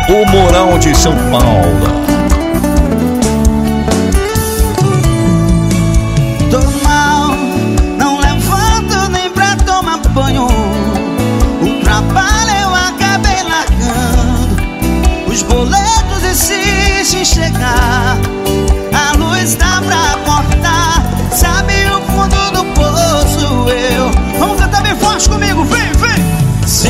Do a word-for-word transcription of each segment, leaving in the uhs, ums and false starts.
o Moral de São Paulo. Tô mal, não levanto nem pra tomar banho. O trabalho eu acabei largando. Os boletos insistem em chegar. A luz tá pra cortar. Sabe o fundo do poço eu. Vamos cantar bem forte comigo, vem, vem. Se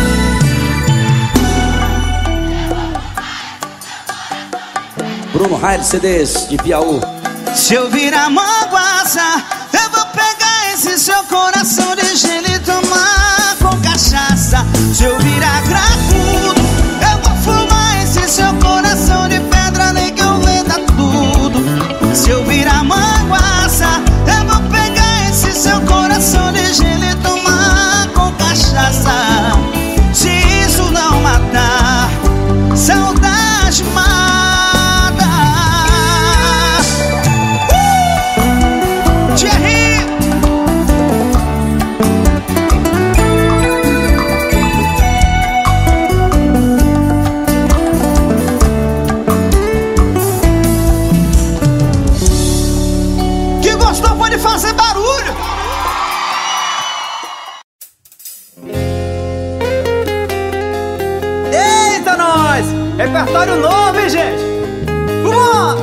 Bruno Raio C Ds de Piauí. Se eu virar manguaça, eu vou pegar esse seu coração de gelo e tomar com cachaça. Se eu virar cracudo, eu vou fumar esse seu coração de pedra, nem que eu venda tudo. Se eu virar manguaça, eu vou pegar esse seu coração de gelo e tomar com cachaça. Se isso não matar, saudade mata. Fazer barulho. Eita, nós! Repertório novo, hein, gente? Vamos!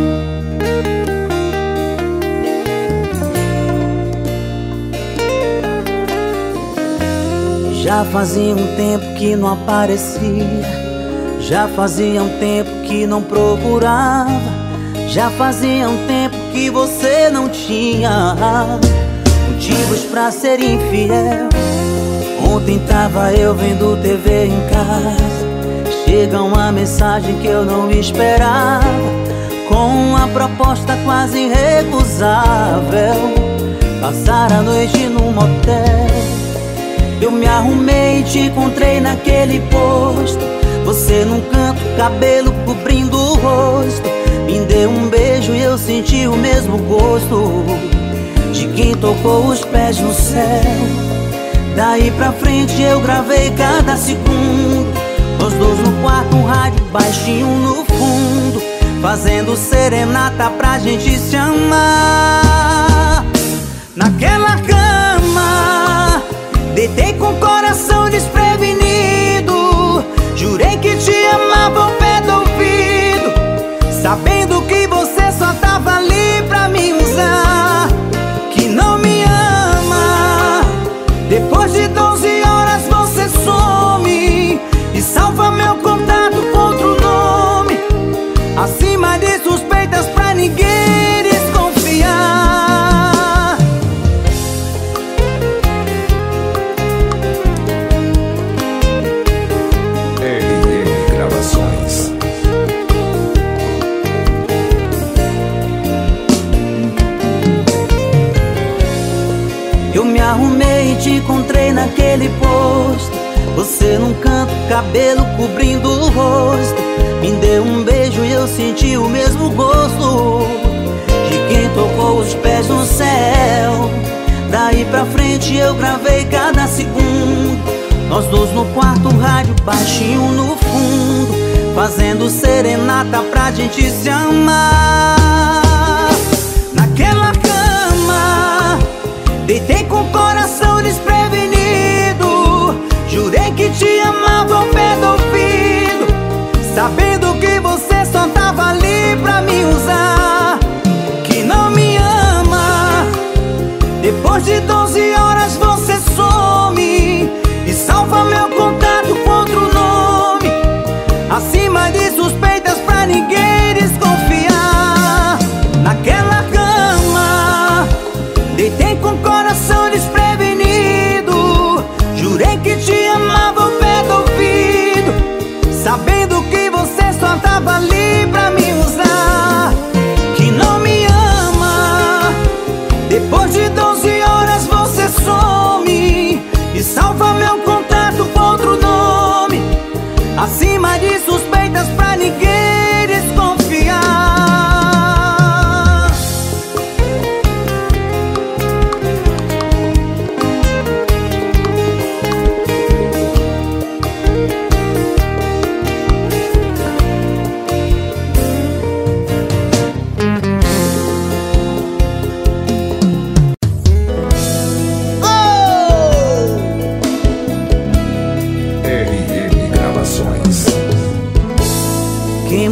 Já fazia um tempo que não aparecia. Já fazia um tempo que não procurava. Já fazia um tempo que você não tinha motivos pra ser infiel. Ontem tava eu vendo T V em casa. Chega uma mensagem que eu não esperava, com uma proposta quase irrecusável: passar a noite num motel. Eu me arrumei e te encontrei naquele posto. Você num canto, cabelo cobrindo o rosto. Me deu um beijo e eu senti o mesmo gosto de quem tocou os pés no céu. Daí pra frente eu gravei cada segundo, nós dois no quarto, um rádio baixinho no fundo, fazendo serenata pra gente se amar. Naquela cama, deitei com o coração desprevenido. Jurei que te amava ao pé do ouvido, sabendo que você só tava ali pra me usar. Que não me ama. Depois de doze horas você some e salva meu contato com outro nome, acima de suspeitas pra ninguém desconfiar. R M Gravações. Eu me arrumei e te encontrei naquele posto. Você num canto, cabelo cobrindo o rosto. Me deu um beijo e eu senti o mesmo gosto de quem tocou os pés no céu. Daí pra frente eu gravei cada segundo, nós dois no quarto, um rádio baixinho no fundo, fazendo serenata pra gente se amar. Naquela cama, deitei com o coração desprevenido. Jurei que te amava ao pé do ouvido, sabendo que você só tava ali pra me usar. Que não me ama. Depois de doze horas você some e salva meu contato com outro nome, acima de suspeitas pra ninguém desconfiar. Naquela cama, deitei com o coração desprevenido. Jurei que te amava ao pé do ouvido, sabendo que você só tava ali pra me usar. Que não me ama. Depois de doze horas você some e salva meu contato com outro nome, acima de suspeitas pra ninguém desconfiar.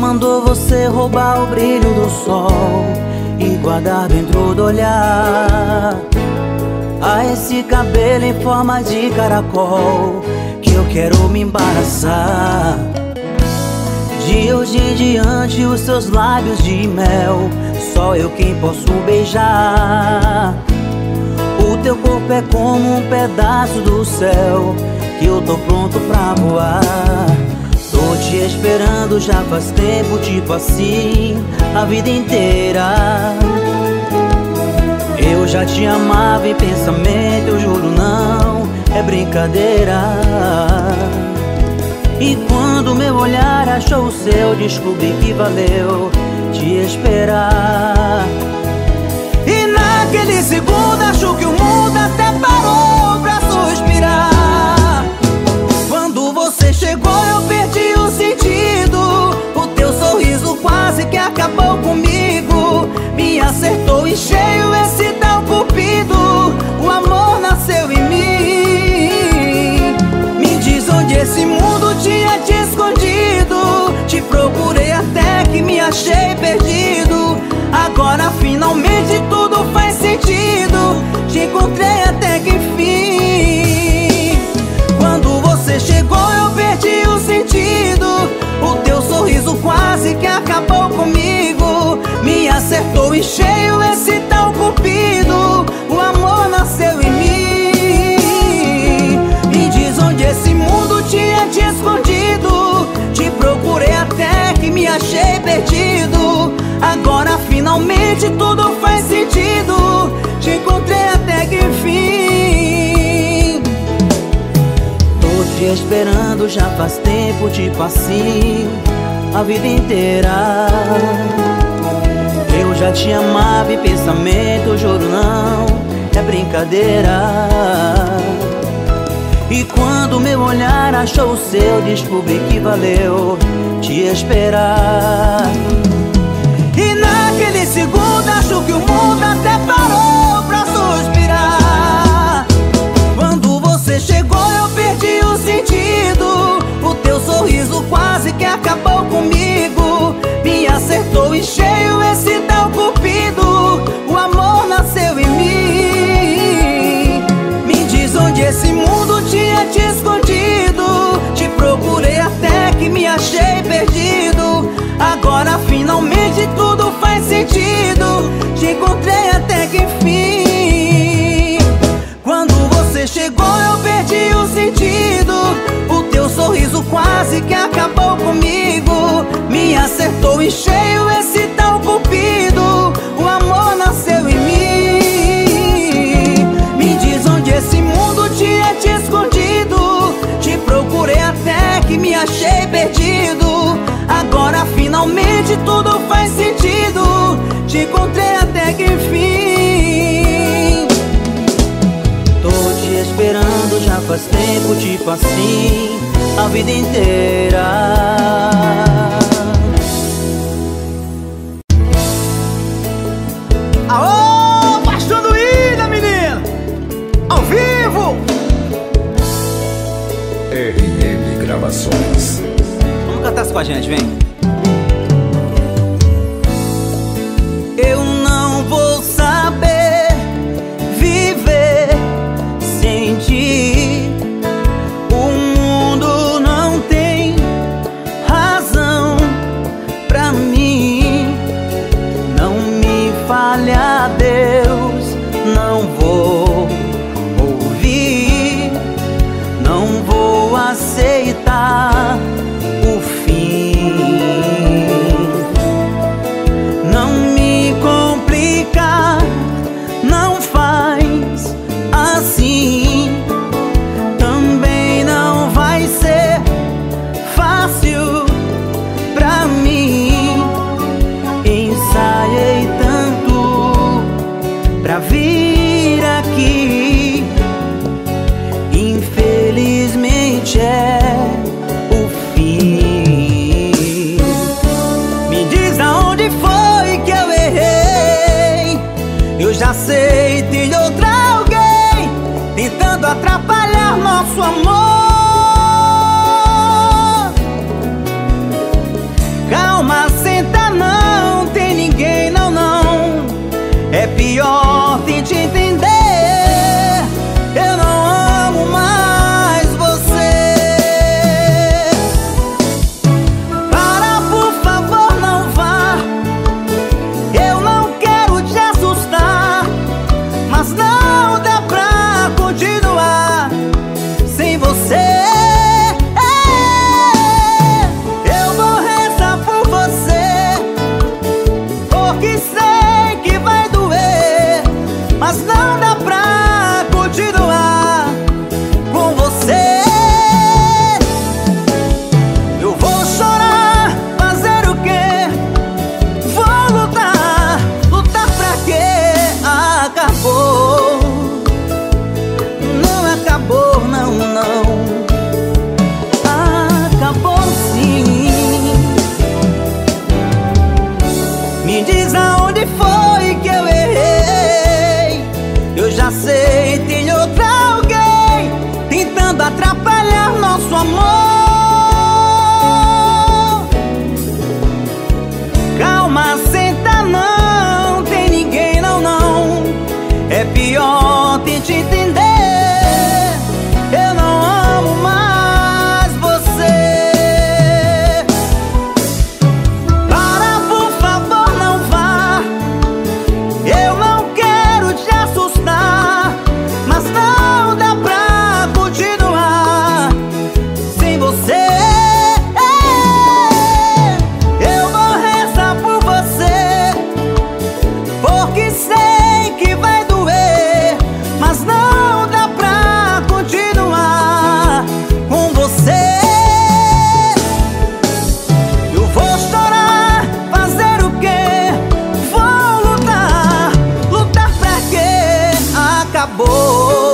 mandou você roubar o brilho do sol e guardar dentro do olhar. A esse cabelo em forma de caracol que eu quero me embaraçar. De hoje em diante os seus lábios de mel só eu quem posso beijar. O teu corpo é como um pedaço do céu que eu tô pronto pra voar. Tô te esperando já faz tempo, tipo assim, a vida inteira. Eu já te amava em pensamento, eu juro não é brincadeira. E quando meu olhar achou o seu, descobri que valeu te esperar. E naquele segundo acho que o mundo até parou pra suspirar. Quando você chegou eu perdi o sentido. O teu sorriso quase que acabou comigo. Me acertou em cheio esse tal cupido. O amor nasceu em mim. Me diz onde esse mundo tinha te escondido. Te procurei até que me achei perdido. Agora finalmente tudo faz sentido. Te encontrei até que enfim. Quando você chegou eu perdi o sentido. O teu sorriso quase que acabou comigo. Me acertou em cheio esse tal cupido. O amor nasceu em mim. Me diz onde esse mundo tinha te escondido. Te procurei até que me achei perdido. Agora finalmente tudo faz sentido. Te encontrei até que enfim. Tô te esperando já faz tempo, tipo assim, a vida inteira. Eu já te amava em pensamento, juro não é brincadeira. E quando meu olhar achou o seu, descobri que valeu te esperar. E naquele segundo acho que o mundo até parou pra suspirar. Quando você chegou eu perdi o sentido. O teu sorriso quase que acabou comigo. Me acertou em cheio esse tal cupido. O amor nasceu em mim. Me diz onde esse mundo tinha te escondido. Te procurei até que me achei perdido. Agora finalmente tudo faz sentido. Te encontrei até que enfim. Quando você chegou eu perdi o sentido. O teu sorriso quase que acabou comigo. Me acertou em cheio esse tal cupido. O amor nasceu em mim. Me diz onde esse mundo tinha te escondido. Te procurei até que me achei perdido. Agora finalmente tudo faz sentido. Te encontrei até que enfim. Tô te esperando já faz tempo, tipo assim, a vida inteira. Aô, Pastor do Ilha, menino! Ao vivo! R M Gravações. Vamos cantar isso com a gente, vem. Eu não vou saber viver sem ti. O mundo não tem razão pra mim. Não me falha, Deus, não vou ouvir. Não vou aceitar o fim. Não me complica, não faz assim. Também não vai ser fácil pra mim. Ensaiei tanto pra vir aqui. Infelizmente é o fim. Me diz aonde foi que eu errei. Eu já sei, tem outra alguém tentando atrapalhar nosso amor. Calma, também tem outra alguém tentando atrapalhar nosso amor. Calma, senta, não tem ninguém, não, não. É pior tente entender. Eu não amo mais você. Para, por favor, não vá. Eu não quero te assustar, mas não dá pra continuar sem você. Eu vou rezar por você, porque sei que vai doer, mas não dá pra continuar com você. Eu vou chorar, fazer o quê? Vou lutar, lutar pra quê? Acabou.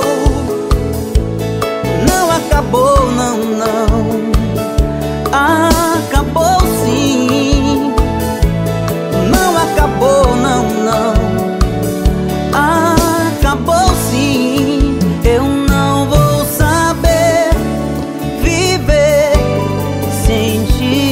Não acabou, não, não. Acabou sim. Não acabou, não, não. Acabou sim. Eu não vou saber viver sem ti.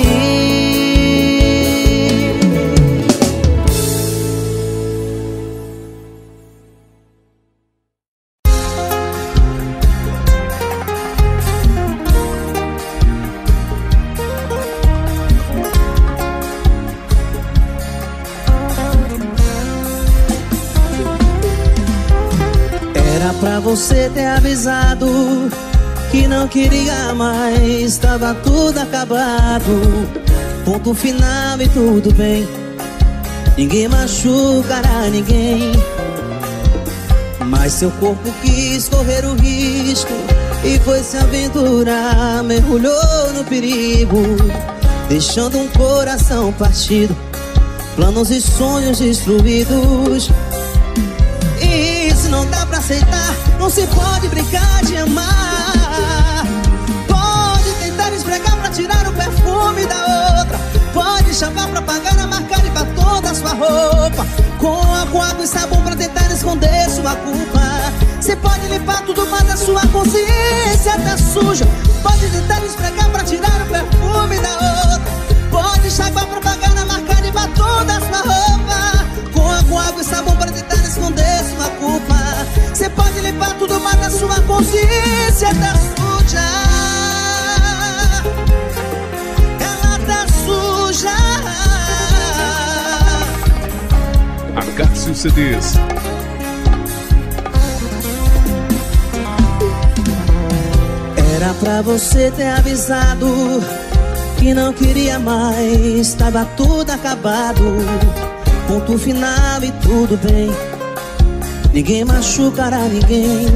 Era pra você ter avisado que não queria mais, tava tudo acabado. Ponto final e tudo bem, ninguém machucará ninguém. Mas seu corpo quis correr o risco e foi se aventurar, mergulhou no perigo, deixando um coração partido, planos e sonhos destruídos. Isso não dá pra aceitar, não se pode brincar de amar. Pode tentar esfregar pra tirar o perfume da outra, pode chamar pra pagar a marca de batom da sua roupa, com água e sabão pra tentar esconder sua culpa. Você pode limpar tudo, mas a sua consciência tá suja. Pode tentar esfregar pra tirar o perfume da outra, pode chamar pra pagar a marca de batom da sua roupa, com água e sabão pra tentar esconder sua culpa. Você pode limpar tudo, mas a sua consciência tá suja. Ela tá suja. Acácio C Ds. Era pra você ter avisado que não queria mais, tava tudo acabado. Ponto final e tudo bem, ninguém machucará ninguém.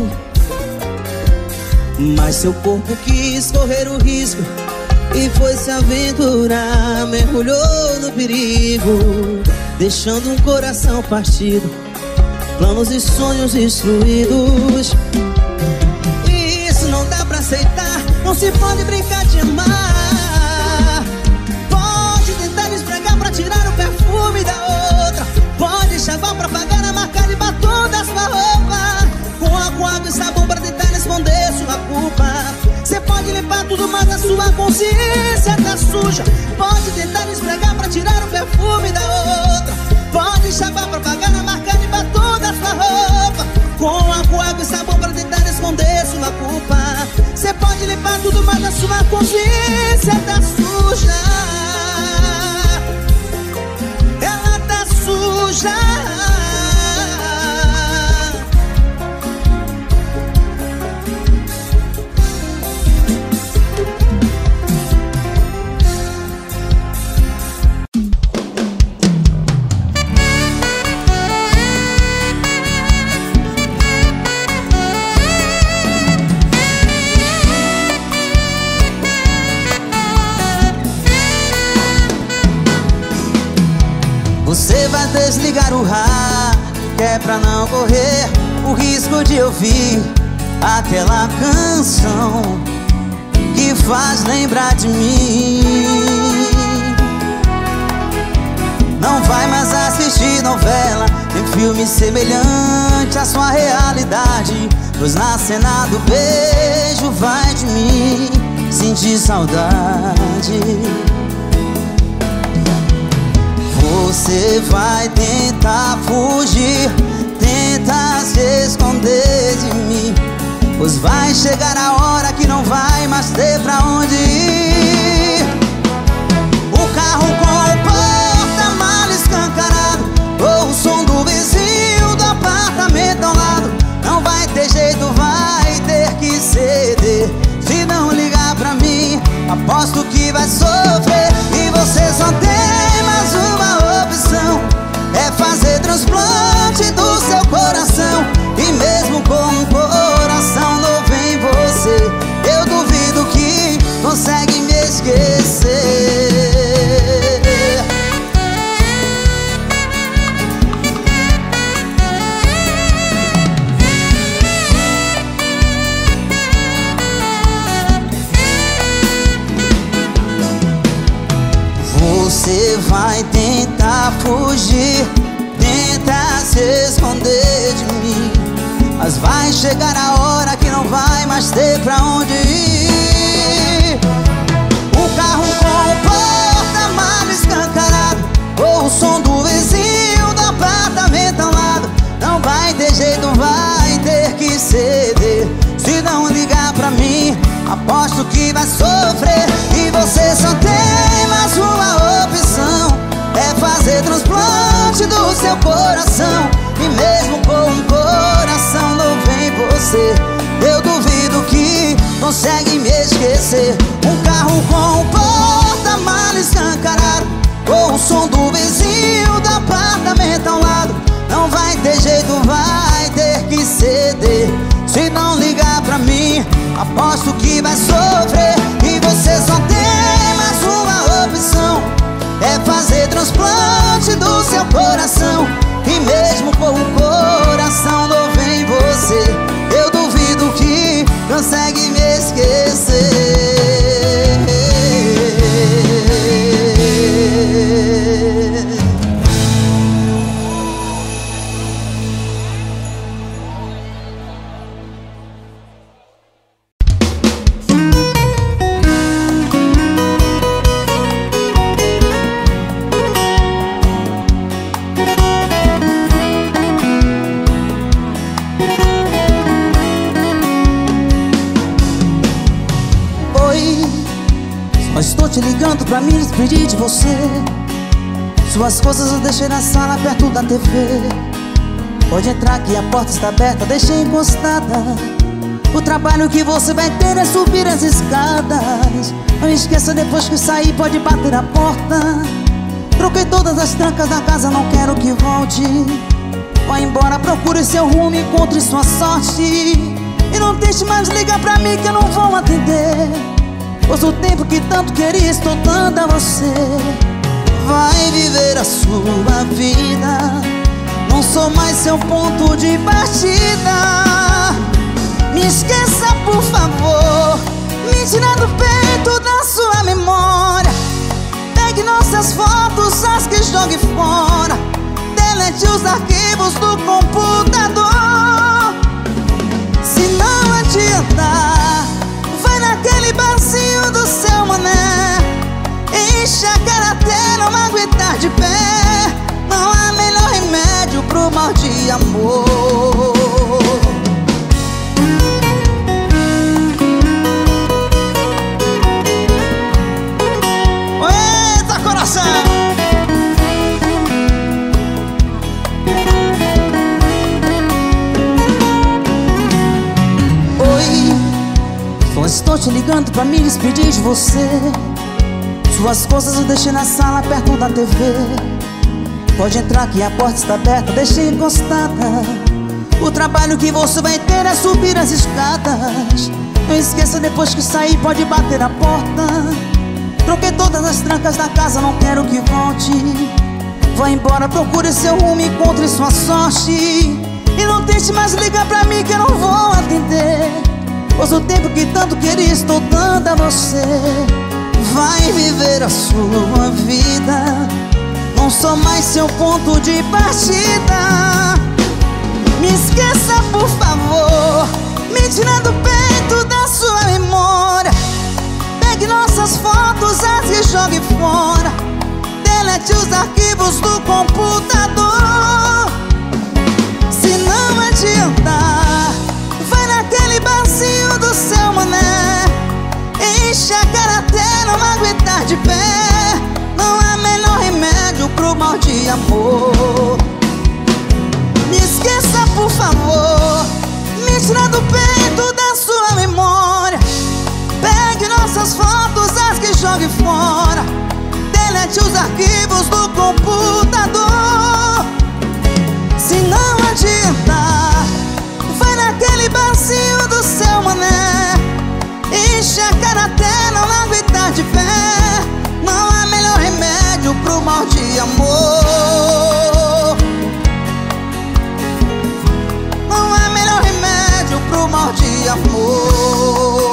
Mas seu corpo quis correr o risco e foi se aventurar, mergulhou no perigo, deixando um coração partido, planos e sonhos destruídos. Isso não dá pra aceitar, não se pode brincar de amar. Pode tentar esfregar pra tirar o perfume da outra, pode chamar pra pagar a marca de batom da sua roupa, com água e sabão pra tentar esconder sua culpa. Você pode limpar tudo, mas a sua consciência tá suja. Pode tentar esfregar pra tirar o perfume da outra, pode chamar pra pagar a marca de batom da sua roupa, com água e sabão pra tentar esconder sua culpa. Você pode limpar tudo, mas a sua consciência tá suja. Ela tá suja. Você vai desligar o rádio, que é pra não correr o risco de ouvir aquela canção que faz lembrar de mim. não vai mais assistir novela, nem filme semelhante à sua realidade, pois na cena do beijo vai de mim sentir saudade. Você vai tentar fugir, tentar se esconder de mim, pois vai chegar a hora que não vai mais ter pra onde ir. O carro com o porta-mala escancarado, ou o som do vizinho do apartamento ao lado, não vai ter jeito, vai ter que ceder. Se não ligar pra mim, aposto que vai sofrer. E você só tem mais uma opção, é fazer transplante do seu coração. E mesmo com um coração novo em você, eu duvido que consegue me esquecer. Você vai tentar fugir, tentar se esconder de mim, mas vai chegar a hora que não vai mais ter pra onde ir. O carro com o porta-mala escancarado, ou o som do vizinho do apartamento ao lado, não vai ter jeito, vai ter que ceder. Se não ligar pra mim, aposto que vai sofrer. E você só tem mais uma opção, é fazer transplante do seu coração. E mesmo com um coração novo em você, eu duvido que consegue me esquecer. Um carro com o porta-mala escancarado, ou o som do vizinho do apartamento ao lado, não vai ter jeito, vai ter que ceder. Se não ligar pra mim, aposto que vai sofrer. E você só tem mais uma opção, é fazer transplante do seu coração. E mesmo com um coração novo em você, eu duvido que consegue me esquecer. Estou te ligando pra me despedir de você. Suas coisas eu deixei na sala perto da T V. Pode entrar que a porta está aberta, deixei encostada. O trabalho que você vai ter é subir as escadas. Não esqueça, depois que sair pode bater a porta. Troquei todas as trancas da casa, não quero que volte. Vá embora, procure seu rumo, encontre sua sorte. E não deixe mais ligar pra mim que eu não vou atender, pois o tempo que tanto queria estou dando a você. Vai viver a sua vida, não sou mais seu ponto de partida. Me esqueça, por favor, me tira do peito da sua memória. Pegue nossas fotos, as que jogue fora, delete os arquivos do computador. Se não adiantar, vai naquele barzinho do seu mané, enche a cara até não aguentar de pé. Não há melhor remédio pro mal de amor. Eita, coração! Só estou te ligando pra me despedir de você. Suas coisas eu deixei na sala perto da T V. Pode entrar que a porta está aberta, deixei encostada. O trabalho que você vai ter é subir as escadas. Não esqueça, depois que sair pode bater a porta. Troquei todas as trancas da casa, não quero que volte. Vá embora, procure seu rumo, encontre sua sorte. E não tente mais ligar pra mim que eu não vou atender, pois o tempo que tanto queria estou dando a você. Vai viver a sua vida, não não sou mais seu ponto de partida. Me esqueça, por favor, me tira do peito da sua memória. Pegue nossas fotos, as e jogue fora. Delete os arquivos do computador. Se não adiantar, vai naquele barzinho do seu mané. Enche a cara até não aguentar de pé. Não há melhor remédio pro mal de amor. Me esqueça, por favor, me tira do peito da sua memória. Pegue nossas fotos, as que jogue fora. Delete os arquivos do computador. Se não adiantar, vai naquele barzinho do seu mané. Enche a cara até não aguentar de pé. Não há melhor remédio pro mal de amor. Não há melhor remédio pro mal de amor.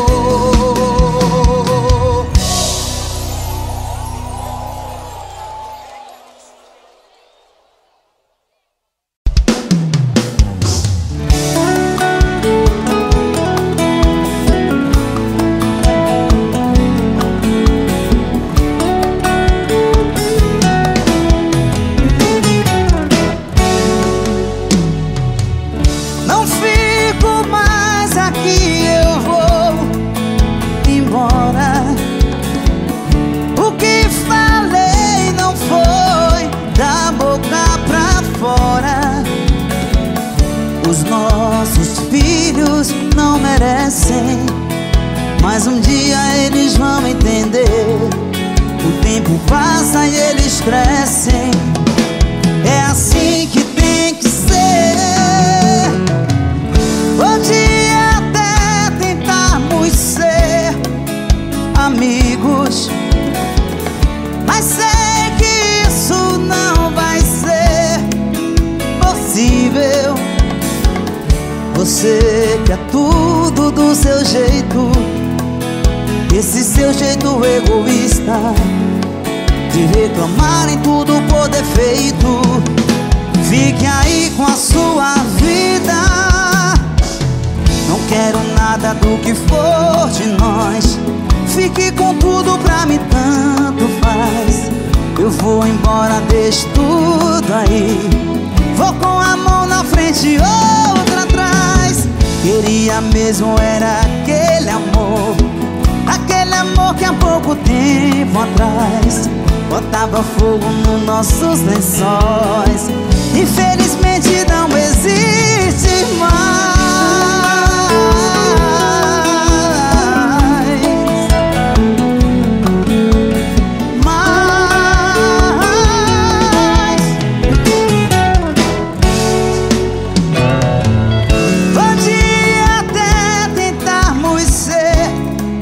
Mas um dia eles vão entender. O tempo passa e eles crescem. É assim que tem que ser. Podia até tentarmos ser amigos, mas sei que isso não vai ser possível. Você quer tudo do seu jeito, esse seu jeito egoísta de reclamar em tudo por defeito. Fique aí com a sua vida. Não quero nada do que for de nós. Fique com tudo, pra mim tanto faz. Eu vou embora, deixo tudo aí. Vou com a mão na frente e outra atrás. Queria mesmo era aquele amor, aquele amor que há pouco tempo atrás botava fogo nos nossos lençóis. Infelizmente não existe mais. Mas podia até tentarmos ser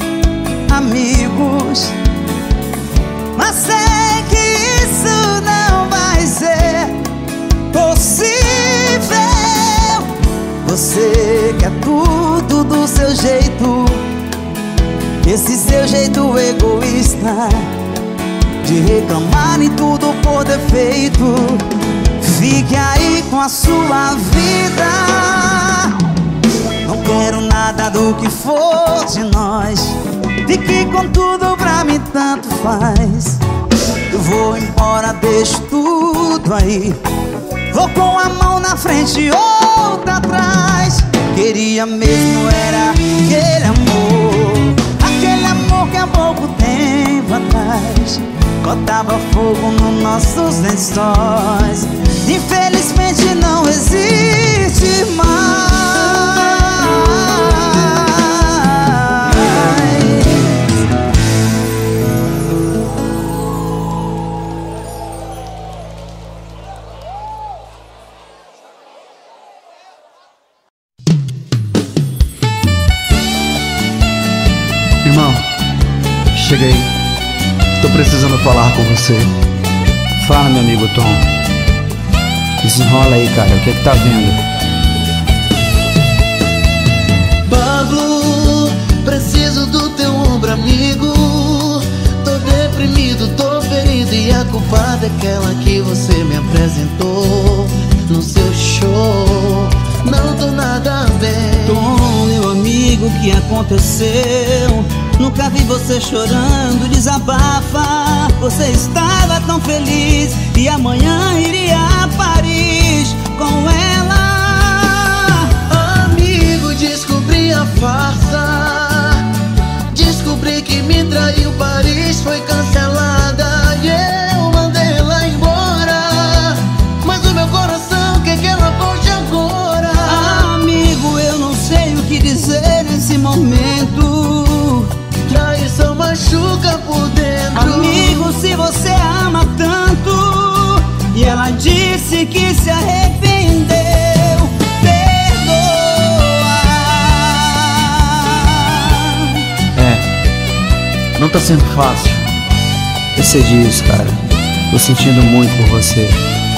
amigos, mas sei que isso não vai ser possível. Você quer tudo do seu jeito, esse seu jeito egoísta de reclamar em tudo por defeito. Fique aí com a sua vida. Não quero nada do que for de nós. Fique com tudo, pra mim tanto faz. Eu vou embora, deixo tudo aí. Vou com a mão na frente e outra atrás. Queria mesmo era aquele amor, aquele amor que há pouco tempo atrás botava fogo nos nossos lençóis. Infelizmente não existe mais. Irmão, cheguei. Tô precisando falar com você. Fala, meu amigo Tom. Desenrola aí, cara. O que é que tá vendo? Pablo, preciso do teu ombro, amigo. Tô deprimido, tô ferido e a culpada aquela que você me apresentou no seu show. Não tô nada bem. Tom, meu amigo, o que aconteceu? Nunca vi você chorando, desabafa. Você estava tão feliz e amanhã iria a Paris com ela. Amigo, descobri a farsa. Descobri que me traiu, Paris foi cancelada e eu mandei ela embora. Mas o meu coração quer que ela volte agora. Amigo, eu não sei o que dizer nesse momento. Traição machuca por dentro. Amigo, se você ama tanto e ela disse que se arrependeu, perdoa. É, não tá sendo fácil. Eu sei disso, cara. Tô sentindo muito por você.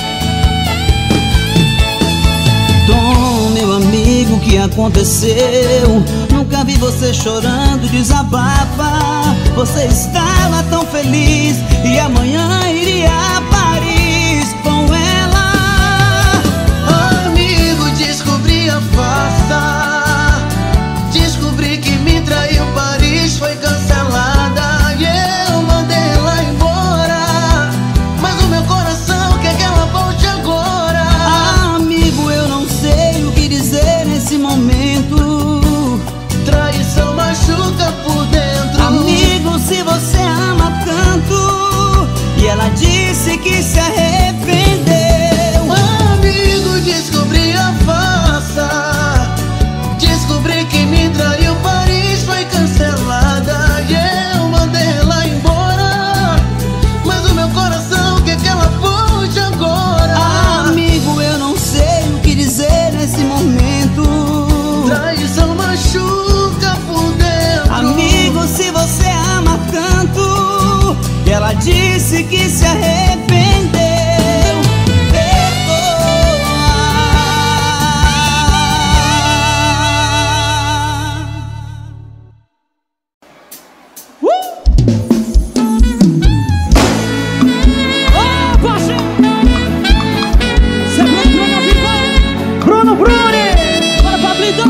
Tom, meu amigo, o que aconteceu? Nunca vi você chorando, desabafa. Você estava tão feliz e amanhã iria a Paris com ela. Amigo, descobri a farsa. Descobri que me traiu, Paris foi cancelada e eu mandei ela embora. Mas o meu coração quer que ela volte agora. Amigo, eu não sei o que dizer nesse momento. Traição machuca por dentro. Amigo, se você ama tanto e ela disse que se arrependeu. Amigo, descobri a farsa. Descobri que me traiu, Paris foi cancelada e eu mandei ela embora. Mas o meu coração quer que ela volte agora. Amigo, eu não sei o que dizer nesse momento. Traição machuca por dentro. Amigo, se você ama tanto e ela disse que se arrependeu, Bruno Bruni, bora Pablito.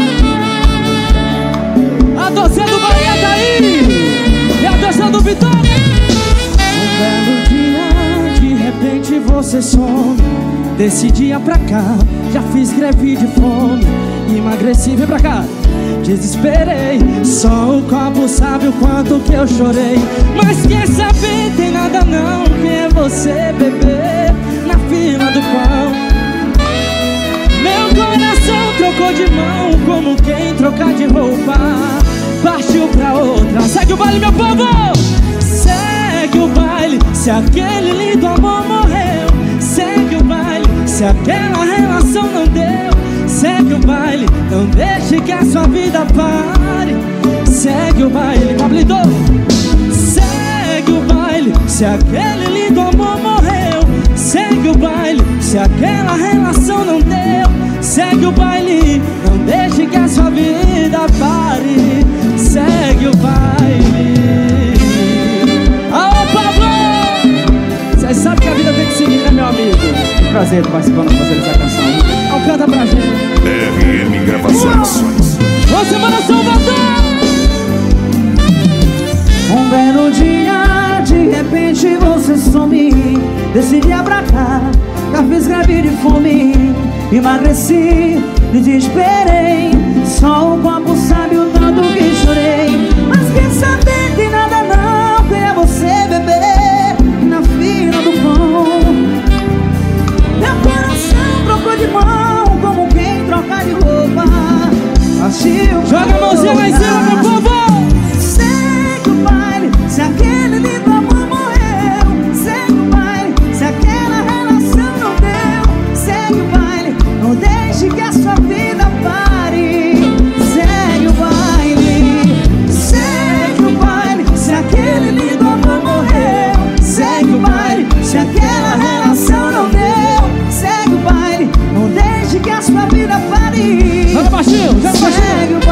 A torcida do Bahia tá aí e a torcida do Vitória. Um belo dia, de repente você some. Desse dia pra cá, já fiz greve de fome. Emagreci, vem pra cá. Desesperei, só o copo sabe o quanto que eu chorei. Mas quer saber, tem nada não. Quem é você, bebê, na fila do pão? Meu coração trocou de mão, como quem trocar de roupa. Partiu pra outra, segue o baile, meu povo! Segue o baile, se aquele lindo amor morreu. Segue o baile, se aquela relação não deu. Segue o baile, não deixe que a sua vida pare. Segue o baile, Pablito. Segue o baile, se aquele lindo amor morreu. Segue o baile, se aquela relação não deu. Segue o baile, não deixe que a sua vida pare. Segue o baile. Alô, Pablo! Cê sabe que a vida tem que seguir, né, meu amigo? Prazer participando, fazendo essa canção. Então canta pra gente. R M Gravações. Ô, Semana Salvador! Um belo dia, de repente você some. Desse dia pra cá, já fiz greve de fome. Emagreci, me desesperei. Só o copo sabe o tanto que chorei. Mas quem saber tem nada não. Quem é você, bebê, na fila do pão? Meu coração trocou de mão, como quem troca de roupa. Partiu. Joga a mãozinha lá em cima, meu povo! Segue o baile, se aquele lindo amor morreu. Segue o baile, se aquela relação não deu. Segue o baile, não deixe que a sua vida pare. Segue o baile, segue o baile, se aquele lindo amor morreu. Segue o baile, se aquela relação não deu. Segue o baile, não deixe que a sua vida pare. Joga baixinho, joga baixinho. Segue o baile.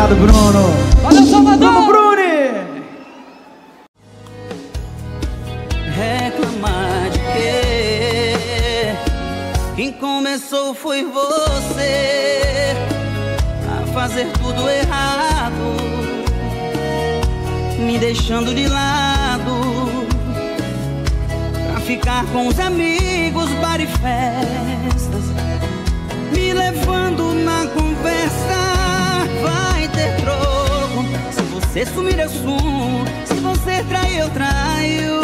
Obrigado, Bruno. Valeu, Salvador. Vamos, Bruni. Reclamar de quê? Quem começou foi você a fazer tudo errado, me deixando de lado pra ficar com os amigos, bar e festas, me levando na conversa. Vai ter troco, se você sumir eu sumo, se você trair eu traio.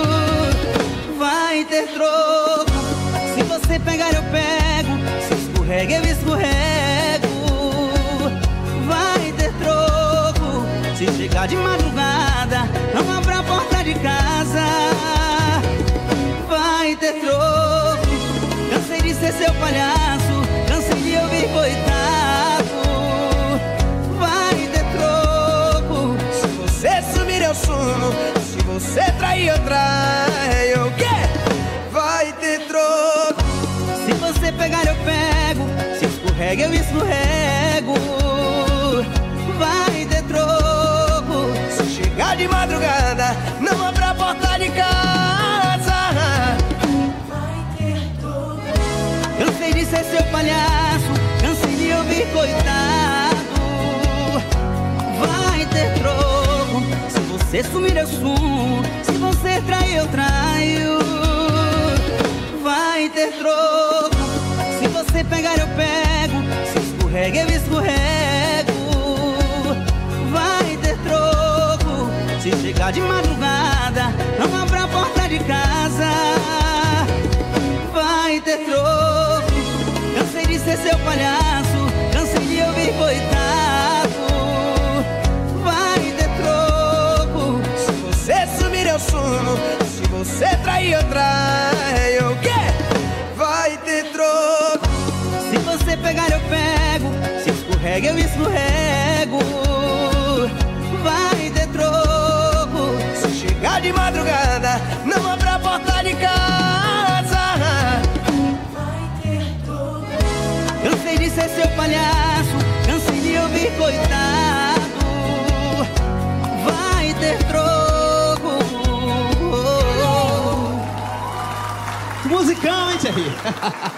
Vai ter troco, se você pegar eu pego, se escorrega eu escorrego. Vai ter troco, se chegar de madrugada, não abra a porta de casa. Vai ter troco, cansei de ser seu palhaço, cansei de ouvir coitado. Vai ter troco, se você sumir eu sumo, se você trair eu traio. O quê? Vai ter troco, se você pegar eu pego, se escorrega eu escorrego. Vai ter troco, se chegar de madrugada, não abra a porta de casa. Vai ter troco, cansei de ser seu palhaço, cansei de ouvir coitado. Vai ter troco, se você sumir eu sumo, se você trair eu traio. Vai ter troco, se você pegar eu pego, se escorrega eu escorrego. Vai ter troco, se chegar de madrugada, não abra a porta de casa. Vai ter troco, cansei de ser seu palhaço, cansei de ouvir coitado. Vai ter troco, se você sumir eu sumo, se você trair eu traio. O quê? Vai ter troco, se você pegar eu pego, se escorrega eu escorrego. Vai ter troco, se chegar de madrugada, não abra a porta de casa. Vai ter troco, cansei de ser seu palhaço, cansei de ouvir coitado. Vai ter troco. Musicão, hein, Thierry?